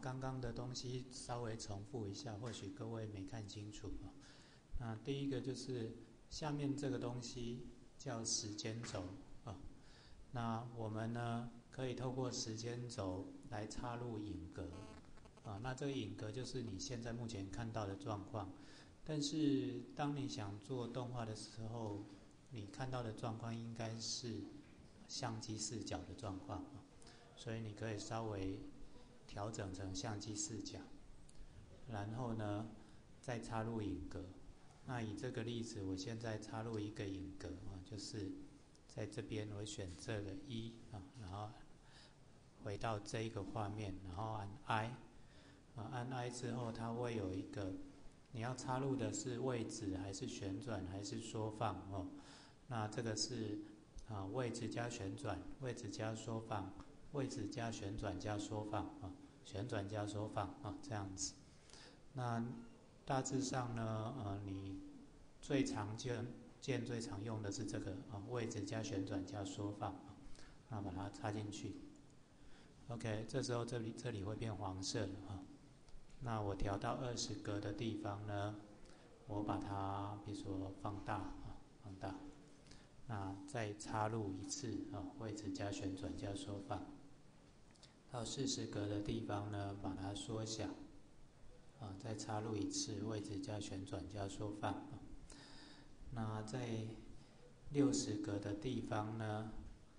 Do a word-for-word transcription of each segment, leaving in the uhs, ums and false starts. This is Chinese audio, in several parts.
刚刚的东西稍微重复一下，或许各位没看清楚啊。那第一个就是下面这个东西叫时间轴啊。那我们呢可以透过时间轴来插入影格啊。那这个影格就是你现在目前看到的状况，但是当你想做动画的时候，你看到的状况应该是相机视角的状况啊，所以你可以稍微调整成相机视角，然后呢再插入影格。那以这个例子，我现在插入一个影格啊，就是在这边我选这个一啊，然后回到这一个画面，然后按 I 啊，按 I 之后它会有一个你要插入的是位置还是旋转还是缩放哦。那这个是啊位置加旋转，位置加缩放，位置加旋转加缩放啊，旋转加缩放啊，这样子。那大致上呢，呃，你最常见、见最常用的是这个啊，位置加旋转加缩放啊，那把它插进去。OK， 这时候这里这里会变黄色的啊。那我调到二十格的地方呢，我把它比如说放大啊，放大。那再插入一次啊，位置加旋转加缩放。到四十格的地方呢，把它缩小。啊，再插入一次，位置加旋转加缩放啊。那在六十格的地方呢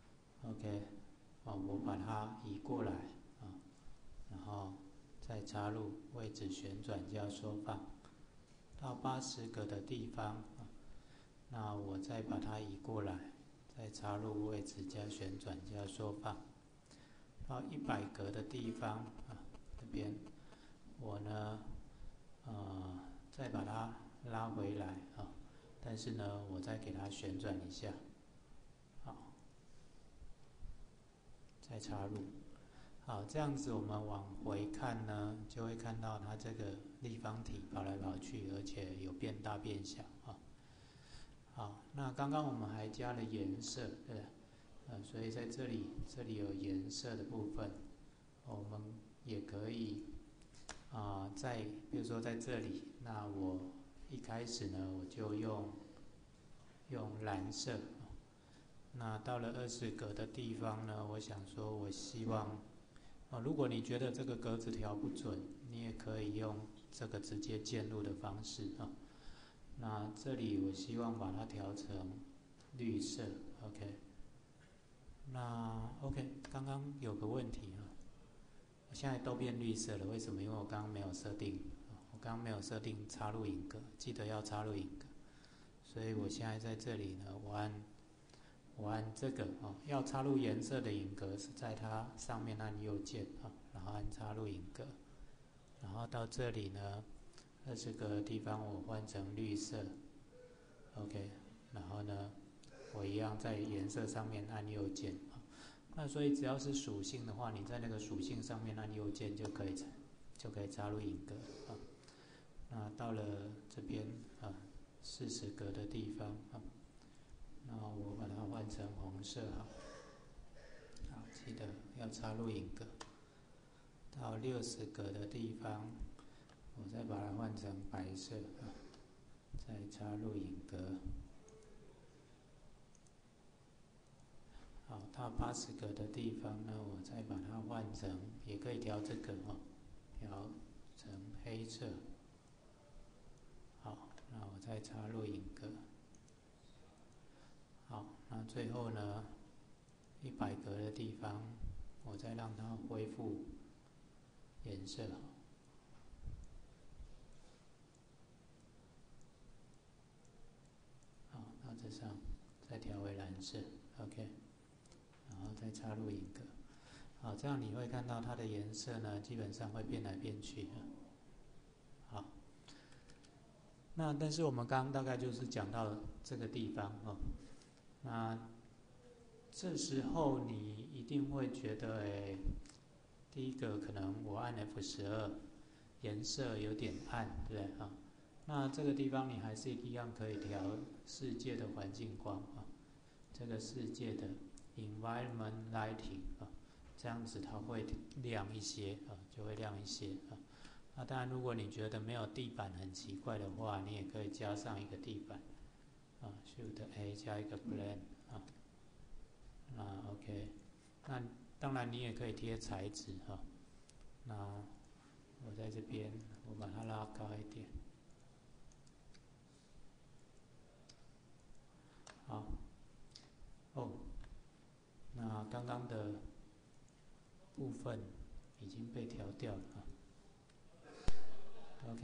，OK， 啊，我把它移过来啊，然后再插入位置旋转加缩放。到八十格的地方啊，那我再把它移过来，再插入位置加旋转加缩放。到一百格的地方啊，这边。我呢，呃，再把它拉回来啊，但是呢，我再给它旋转一下，好，再插入，好，这样子我们往回看呢，就会看到它这个立方体跑来跑去，而且有变大变小啊。好，那刚刚我们还加了颜色，对不对？呃，所以在这里，这里有颜色的部分，我们也可以。啊、呃，在比如说在这里，那我一开始呢，我就用用蓝色。那到了二十格的地方呢，我想说，我希望啊，如果你觉得这个格子调不准，你也可以用这个直接键入的方式啊。那这里我希望把它调成绿色 ，OK。那 OK， 刚刚有个问题啊。现在都变绿色了，为什么？因为我刚刚没有设定，我刚刚没有设定插入影格，记得要插入影格。所以我现在在这里呢，我按我按这个啊，要插入颜色的影格是在它上面按右键啊，然后按插入影格，然后到这里呢，二十格的地方我换成绿色 ，OK， 然后呢，我一样在颜色上面按右键啊。那所以只要是属性的话，你在那个属性上面按右键就可以就可以插入影格啊。那到了这边啊，四十格的地方啊，那我把它换成红色好，好，记得要插入影格。到六十格的地方，我再把它换成白色啊，再插入影格。好，到八十格的地方呢，我再把它换成，也可以调这个哦，调成黑色。好，那我再插入影格。好，那最后呢，一百格的地方，我再让它恢复颜色。好，那这上再调为蓝色 ，OK。然后再插入影格，好，这样你会看到它的颜色呢，基本上会变来变去。好，那但是我们刚刚大概就是讲到这个地方哦，那这时候你一定会觉得，哎，第一个可能我按 F 十二，颜色有点暗，对不对啊？那这个地方你还是一样可以调世界的环境光啊，这个世界的。environment lighting 啊， 这样子它会亮一些啊，就会亮一些啊。那当然，如果你觉得没有地板很奇怪的话，你也可以加上一个地板啊 ，Shift A 加一个 Blend 啊，那 OK， 那当然你也可以贴材质哈。那我在这边，我把它拉高一点，好，哦，那刚刚的部分已经被调掉了啊 ，OK，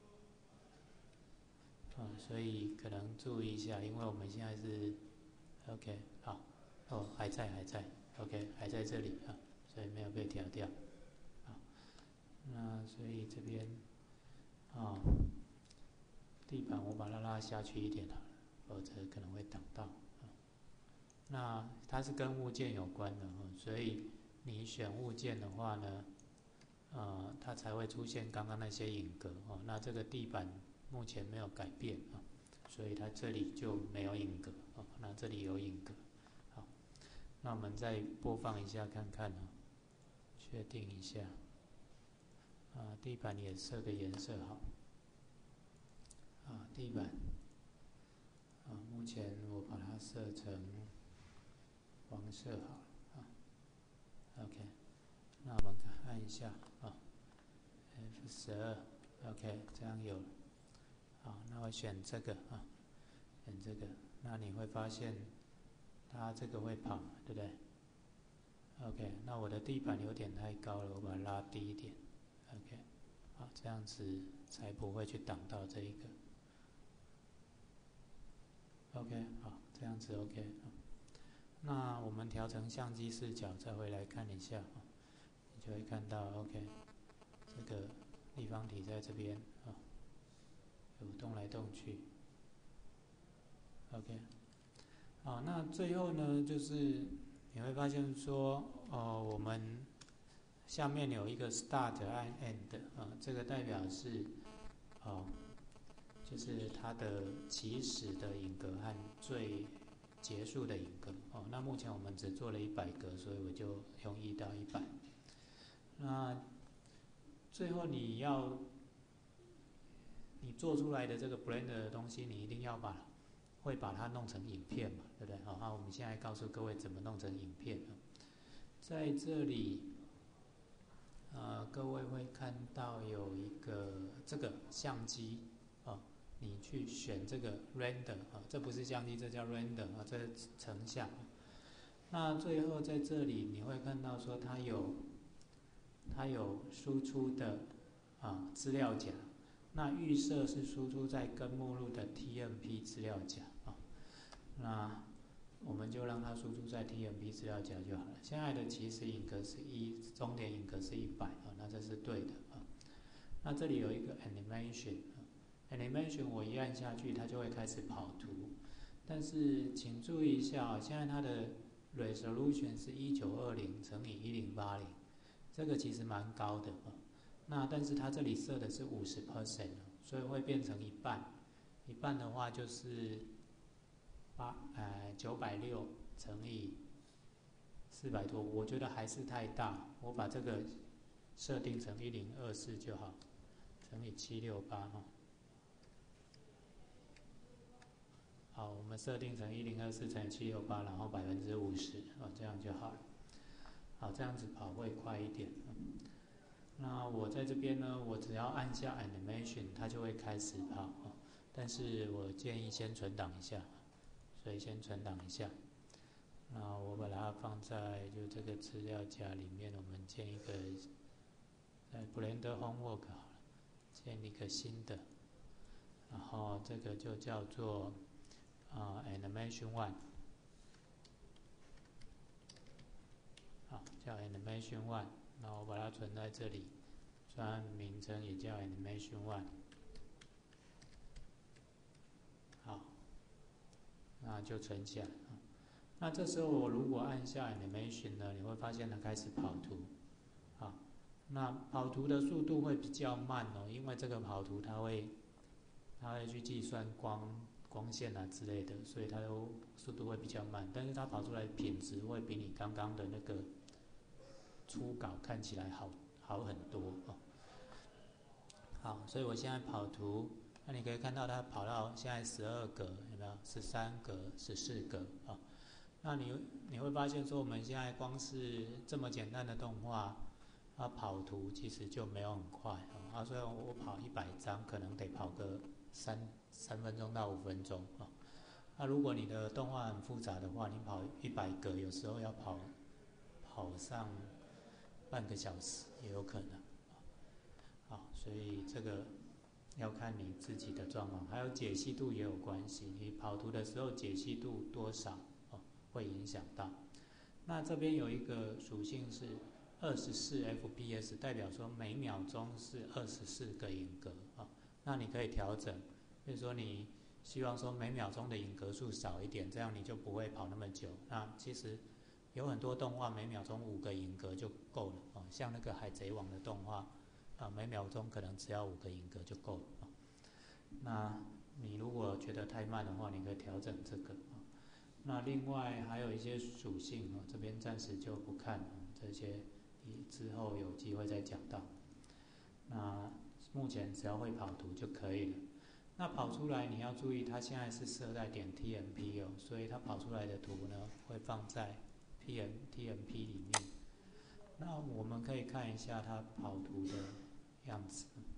啊，所以可能注意一下，因为我们现在是 OK， 好，哦，还在还在 ，OK， 还在这里啊，所以没有被调掉，好，那所以这边啊，地板我把它拉下去一点好了，否则可能会挡到啊。那它是跟物件有关的哦，所以你选物件的话呢，呃，它才会出现刚刚那些影格哦。那这个地板目前没有改变啊，所以它这里就没有影格哦。那这里有影格，好，那我们再播放一下看看哦，确定一下啊，地板也设个颜色好啊，地板啊，目前我把它设成黄色好了啊 ，OK。那我们看一下啊 ，F 十二 ，OK， 这样有了。好，那我选这个啊，选这个，那你会发现它这个会跑，对不对 ？OK， 那我的地板有点太高了，我把它拉低一点 ，OK， 好，这样子才不会去挡到这一个。OK， 好，这样子 OK。那我们调成相机视角，再回来看一下，你就会看到 OK， 这个立方体在这边啊，有动来动去。OK， 好，那最后呢，就是你会发现说，哦，我们下面有一个 Start 和 End 啊，这个代表是哦，就是它的起始的影格和最结束的影格哦。那目前我们只做了一百格，所以我就用一到一百。那最后你要你做出来的这个 Blender 的东西，你一定要把会把它弄成影片嘛，对不对？好，那我们现在告诉各位怎么弄成影片。在这里，呃，各位会看到有一个这个相机啊，你去选这个 Render 啊，这不是相机，这叫 Render 啊，这是成像。那最后在这里你会看到说它有它有输出的啊资料夹。那预设是输出在根目录的 T M P 资料夹啊，那我们就让它输出在 T M P 资料夹就好了。现在的起始影格是一，终点影格是一百啊，那这是对的啊。那这里有一个 animation 啊 ，animation 我一按下去，它就会开始跑图。但是请注意一下啊，现在它的 resolution 是一九二零乘以一零八零，这个其实蛮高的啊。那但是它这里设的是 百分之五十， 所以会变成一半，一半的话就是八呃九百六乘以四百多，我觉得还是太大，我把这个设定成一零二四就好，乘以七六八哈。好，我们设定成一零二四乘以七六八，然后百分之五十哦，这样就好了。好，这样子跑会快一点。那我在这边呢，我只要按下 Animation， 它就会开始跑。但是我建议先存档一下，所以先存档一下。那我把它放在就这个资料夹里面，我们建一个在 Blender Homework 好了，建一个新的，然后这个就叫做啊、呃、Animation One， 好，叫 Animation One。那我把它存在这里，专案名称也叫 Animation One。好，那就存起来。那这时候我如果按下 Animation 呢，你会发现它开始跑图。好，那跑图的速度会比较慢哦，因为这个跑图它会它会去计算光光线啊之类的，所以它的速度会比较慢。但是它跑出来的品质会比你刚刚的那个初稿看起来好好很多哦。好，所以我现在跑图，那你可以看到它跑到现在十二格，有没有？十三格、十四格啊、哦。那你你会发现说，我们现在光是这么简单的动画，它跑图其实就没有很快啊、哦。所以我跑一百张，可能得跑个三三分钟到五分钟啊、哦。那如果你的动画很复杂的话，你跑一百格，有时候要跑跑上半个小时也有可能。好，所以这个要看你自己的状况，还有解析度也有关系。你跑图的时候解析度多少哦，会影响到。那这边有一个属性是二十四 F P S， 代表说每秒钟是二十四个影格啊、哦。那你可以调整，比如说你希望说每秒钟的影格数少一点，这样你就不会跑那么久。那其实有很多动画每秒钟五个影格就够了哦，像那个海贼王的动画。啊，每秒钟可能只要五个影格就够了啊。那你如果觉得太慢的话，你可以调整这个啊。那另外还有一些属性啊，这边暂时就不看了，这些之后有机会再讲到。那目前只要会跑图就可以了。那跑出来你要注意，它现在是设在点 T M P 哦，所以它跑出来的图呢会放在 P M T M P 里面。那我们可以看一下它跑图的样子。